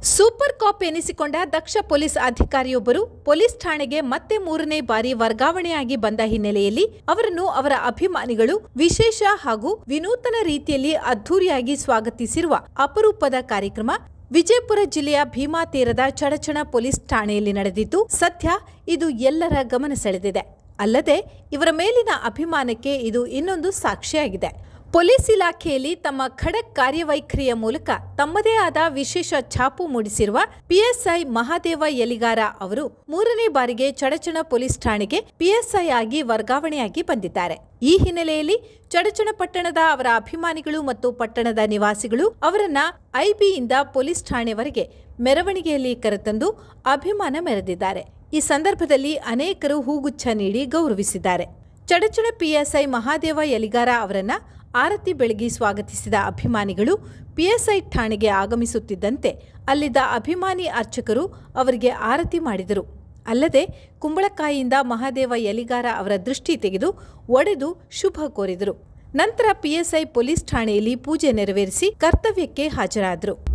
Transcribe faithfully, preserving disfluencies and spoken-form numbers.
Super cop ಎನಿಸಿಕೊಂಡ ದಕ್ಷ police ಅಧಿಕಾರಿಯೊಬ್ಬರು ಪೊಲೀಸ್ ಠಾಣೆಗೆ ಮತ್ತೆ ಮೂರನೇ ಬಾರಿ ವರ್ಗಾವಣೆಯಾಗಿ ಬಂದ ಹಿನ್ನೆಲೆಯಲ್ಲಿ ಅವರನ್ನು ಅವರ ಅಭಿಮಾನಿಗಳು ವಿಶೇಷ ಹಾಗೂ ವಿನೂತನ ರೀತಿಯಲ್ಲಿ ಅದ್ಧೂರಿಯಾಗಿ ಸ್ವಾಗತಿಸಿರುವ ಅಪರೂಪದ ಕಾರ್ಯಕ್ರಮ ವಿಜಯಪುರ ಜಿಲ್ಲೆಯ ಭೀಮಾ ತೀರದ ಚಡಚಣ ಪೊಲೀಸ್ ಠಾಣೆಯಲ್ಲಿ ನಡೆದಿದ್ದು, ಸದ್ಯ ಇದು ಎಲ್ಲರ ಗಮನ ಸೆಳೆದಿದೆ. ಅಲ್ಲದೆ ಇವರ ಮೇಲಿನ ಅಭಿಮಾನಕ್ಕೆ ಇದು ಇನ್ನೊಂದು ಸಾಕ್ಷಿಯಾಗಿದೆ. ಪೊಲೀಸ್ ಇಲಾಖೆಯಲ್ಲಿ ತಮ್ಮ ಖಡಕ್ ಕಾರ್ಯವೈಖರಿಯ ಮೂಲಕ ತಮ್ಮದೇ ಆದ ವಿಶೇಷ ಛಾಪು ಮೂಡಿಸಿರುವ ಪಿಎಸ್ಐ ಮಹಾದೇವ ಯಲಿಗಾರ ಅವರು ಮೂರನೇ ಬಾರಿಗೆ ಚಡಚಣ ಪೊಲೀಸ್ ಠಾಣೆಗೆ ಪಿಎಸ್ಐ ಆಗಿ ವರ್ಗಾವಣೆಯಾಗಿ ಬಂದಿದ್ದಾರೆ. ಈ ಹಿನ್ನೆಲೆಯಲ್ಲಿ ಚಡಚಣ ಪಟ್ಟಣದ ಅವರ ಅಭಿಮಾನಿಗಳು ಮತ್ತು ಪಟ್ಟಣದ ನಿವಾಸಿಗಳು ಅವರನ್ನ ಐಬಿಯಿಂದ ಪೊಲೀಸ್ ಠಾಣೆವರೆಗೆ ಮೆರವಣಿಗೆಯಲ್ಲಿ ಕರೆತಂದು ಅಭಿಮಾನ ಮೆರೆದಿದ್ದಾರೆ. ಈ ಸಂದರ್ಭದಲ್ಲಿ ಅನೇಕರು ಹೂಗುಚ್ಛ ನೀಡಿ ಗೌರವಿಸಿದ್ದಾರೆ. ಚಡಚಣ ಪಿಎಸ್ಐ ಮಹಾದೇವ ಯಲಿಗಾರ ಅವರನ್ನ ಆರತಿ ಬೆಳಗಿ ಸ್ವಾಗತಿಸಿದ ಅಭಿಮಾನಿಗಳು ಪಿಎಸ್ಐ ಠಾಣೆಗೆ ಆಗಮಿಸುತ್ತಿದ್ದಂತೆ ಅಲ್ಲಿದ್ದ ಅಭಿಮಾನಿ ಅರ್ಚಕರು ಅವರಿಗೆ ಆರತಿ ಮಾಡಿದರು. ಅಲ್ಲದೆ ಕುಂಬಳಕಾಯಿಯಿಂದ ಮಹಾದೇವ ಯಲಿಗಾರ ಅವರ ದೃಷ್ಟಿ ತೆಗೆದು ಒಡೆದು ಶುಭ ಕೋರಿದರು. ನಂತರ ಪಿಎಸ್ಐ ಪೊಲೀಸ್ ಠಾಣೆಯಲ್ಲಿ ಪೂಜೆ ನೆರವೇರಿಸಿ ಕರ್ತವ್ಯಕ್ಕೆ ಹಾಜರಾದರು.